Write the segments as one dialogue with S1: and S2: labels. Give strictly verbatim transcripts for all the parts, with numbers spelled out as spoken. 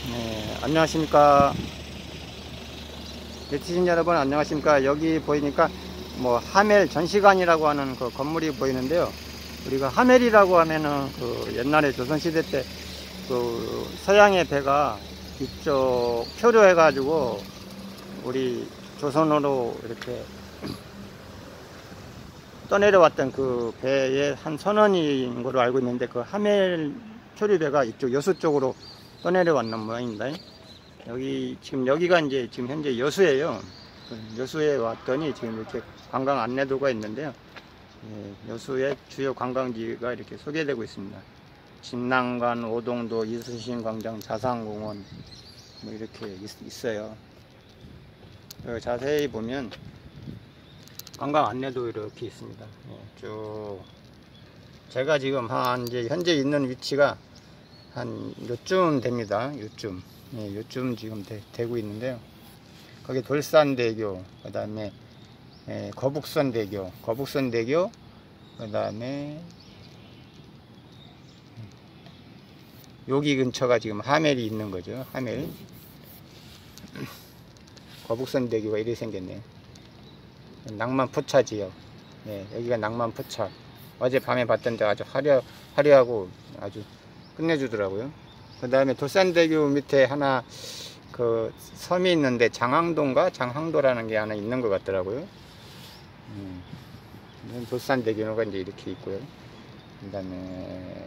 S1: 네, 안녕하십니까. 네티즌 여러분, 안녕하십니까. 여기 보이니까 뭐 하멜 전시관이라고 하는 그 건물이 보이는데요. 우리가 하멜이라고 하면은 그 옛날에 조선시대 때 그 서양의 배가 이쪽 표류해 가지고 우리 조선으로 이렇게 떠내려왔던 그 배의 한 선원인 걸로 알고 있는데, 그 하멜 표류배가 이쪽 여수 쪽으로 떠내려왔는 모양입니다. 여기 지금 여기가 이제 지금 현재 여수예요. 여수에 왔더니 지금 이렇게 관광 안내도가 있는데요. 예, 여수의 주요 관광지가 이렇게 소개되고 있습니다. 진랑관, 오동도, 이순신 광장, 자산공원 뭐 이렇게 있, 어요 자세히 보면 관광 안내도 이렇게 있습니다. 예, 쭉 제가 지금 한 이제 현재 있는 위치가 한 요쯤 됩니다. 요쯤 예, 요쯤 지금 되, 되고 있는데요. 거기 돌산대교, 그 다음에 예, 거북선대교, 거북선대교, 그 다음에 여기 근처가 지금 하멜이 있는 거죠. 하멜. 거북선대교가 이렇게 생겼네요. 낭만포차 지역. 예, 여기가 낭만포차. 어젯밤에 봤던데 아주 화려, 화려하고 아주 끝내주더라고요. 그 다음에 돌산대교 밑에 하나 그 섬이 있는데 장항도인가 장항도라는 게 하나 있는 것 같더라고요. 음, 돌산대교가 이제 이렇게 있고요. 그 다음에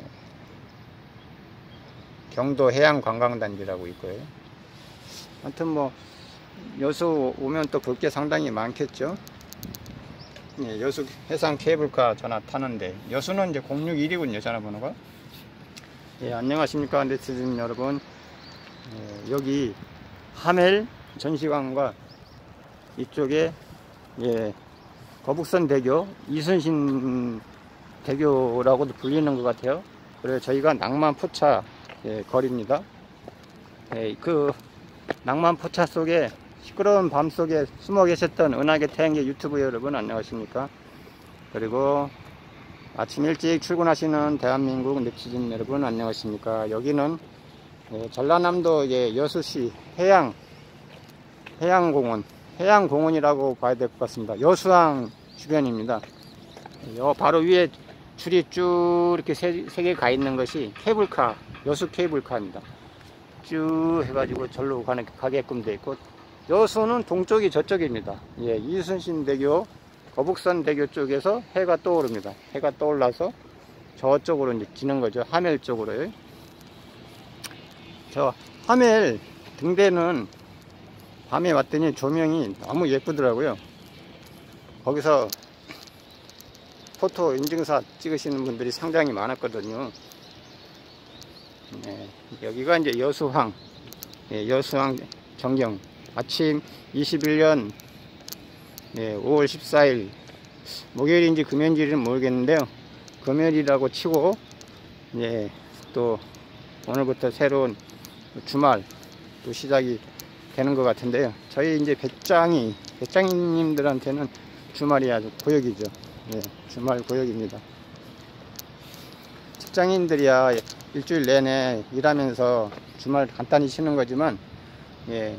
S1: 경도 해양관광단지라고 있고요. 아무튼 뭐 여수 오면 또 볼 게 상당히 많겠죠. 예, 여수 해상 케이블카 전화 타는데 여수는 이제 공육일이군요. 전화번호가. 예, 안녕하십니까 네티즌 여러분. 예, 여기 하멜 전시관과 이쪽에 예, 거북선대교, 이순신 대교라고도 불리는 것 같아요. 그래서 저희가 낭만포차 예, 거리입니다. 예, 그 낭만포차 속에 시끄러운 밤 속에 숨어 계셨던 은하계 태양계 유튜브 여러분 안녕하십니까. 그리고 아침 일찍 출근하시는 대한민국 네티즌 여러분 안녕하십니까. 여기는 예, 전라남도 예, 여수시 해양 해양공원 해양공원이라고 봐야 될 것 같습니다. 여수항 주변입니다. 요 바로 위에 줄이 쭉 이렇게 세, 세 개 가 있는 것이 케이블카, 여수 케이블카입니다. 쭉 해가지고 절로 가는, 가게끔 되어 있고, 여수는 동쪽이 저쪽입니다. 예, 이순신대교, 거북선대교 쪽에서 해가 떠오릅니다. 해가 떠올라서 저쪽으로 이제 지는 거죠. 하멜 쪽으로요. 저 하멜 등대는 밤에 왔더니 조명이 너무 예쁘더라고요. 거기서 포토 인증샷 찍으시는 분들이 상당히 많았거든요. 네, 여기가 이제 여수항, 네, 여수항 전경. 아침 이십일 년 네, 오월 십사일 목요일인지 금요일인지는 모르겠는데요. 금요일이라고 치고 네, 또 오늘부터 새로운 주말 또 시작이 되는 것 같은데요. 저희 이제 배짱이 배짱이님들한테는 주말이 아주 고역이죠. 예, 주말 고역입니다. 직장인들이야 일주일 내내 일하면서 주말 간단히 쉬는 거지만, 예,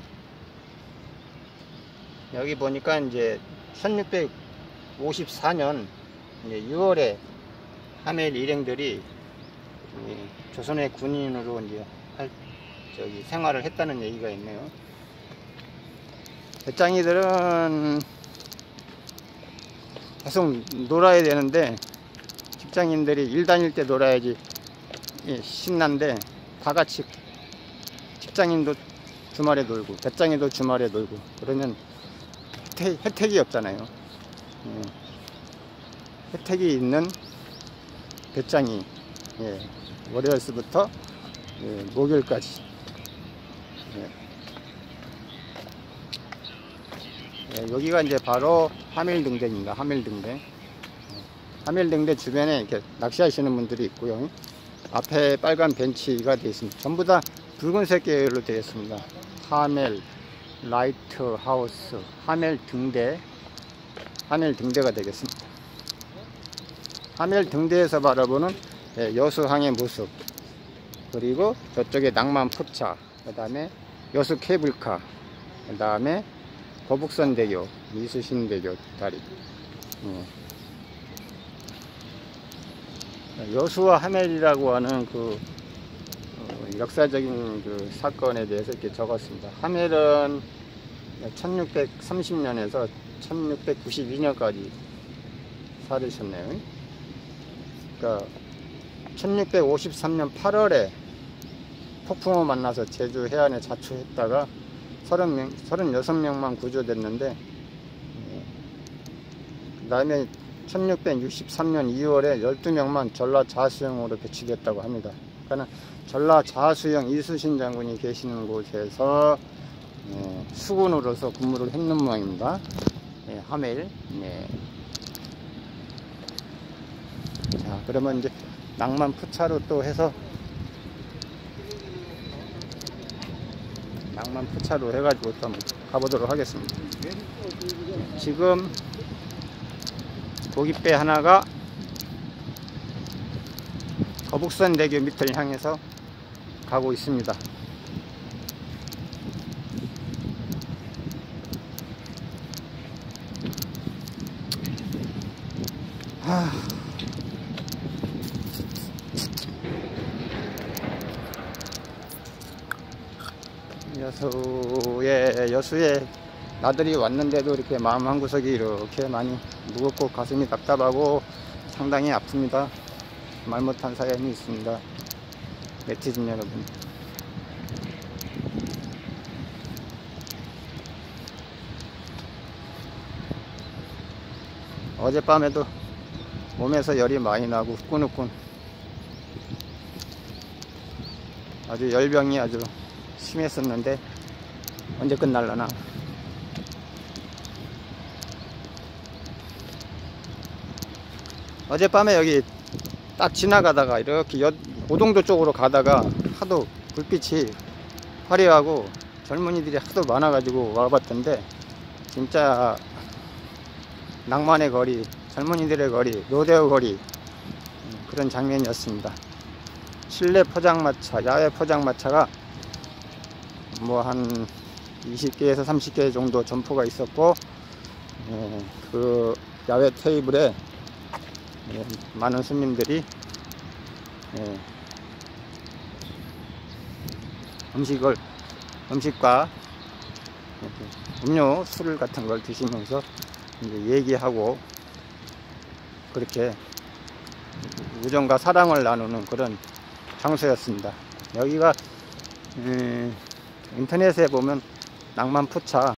S1: 여기 보니까 이제 천육백오십사 년 이제 유월에 하멜 일행들이 조선의 군인으로 이제 할, 저기 생활을 했다는 얘기가 있네요. 배짱이들은 계속 놀아야 되는데 직장인들이 일 다닐 때 놀아야지 예, 신난데, 다 같이 직장인도 주말에 놀고 배짱이도 주말에 놀고 그러면 혜택, 혜택이 없잖아요. 예, 혜택이 있는 배짱이 예, 월요일부터 예, 목요일까지 예. 예, 여기가 이제 바로 하멜등대입니다. 하멜등대. 하멜등대 주변에 이렇게 낚시하시는 분들이 있고요. 앞에 빨간 벤치가 되어 있습니다. 전부 다 붉은색 계열로 되어 있습니다. 하멜 라이트 하우스, 하멜등대, 하멜등대가 되겠습니다. 하멜등대에서 바라보는 여수항의 모습, 그리고 저쪽에 낭만포차, 그 다음에 여수 케이블카, 그 다음에 거북선대교, 이수신대교 다리. 예. 여수와 하멜이라고 하는 그 어, 역사적인 그 사건에 대해서 이렇게 적었습니다. 하멜은 천육백삼십 년에서 천육백구십이 년까지 살으셨네요. 그러니까 천육백오십삼 년 팔월에 폭풍우 만나서 제주 해안에 자초했다가 삼십 명, 삼십육 명만 구조됐는데, 그 다음에 천육백육십삼 년 이월에 십이 명만 전라 자수영으로 배치됐다고 합니다. 그러니까 전라 자수영 이수신 장군이 계시는 곳에서 예, 수군으로서 근무를 했는 모양입니다. 예, 하멜. 예. 자, 그러면 이제 낭만 푸차로 또 해서 낭만 푸차로 해가지고 또 한번 가보도록 하겠습니다. 지금 고깃배 하나가 거북선대교 밑을 향해서 가고 있습니다. 하... 여수에 여수에 나들이 왔는데도 이렇게 마음 한구석이 이렇게 많이 무겁고 가슴이 답답하고 상당히 아픕니다. 말 못한 사연이 있습니다. 네티즌 여러분. 어젯밤에도 몸에서 열이 많이 나고 후끈후끈 아주 열병이 아주 심했었는데 언제 끝날라나. 어젯밤에 여기 딱 지나가다가 이렇게 여, 오동도 쪽으로 가다가 하도 불빛이 화려하고 젊은이들이 하도 많아가지고 와봤던데 진짜 낭만의 거리, 젊은이들의 거리, 로데오 거리, 그런 장면이었습니다. 실내 포장마차, 야외 포장마차가 뭐 한 이십 개에서 삼십 개 정도 점포가 있었고, 예, 그 야외 테이블에 예, 많은 손님들이 예, 음식을 음식과 음료, 술 같은 걸 드시면서 이제 얘기하고 그렇게 우정과 사랑을 나누는 그런 장소였습니다. 여기가 음, 인터넷에 보면 낭만 푸차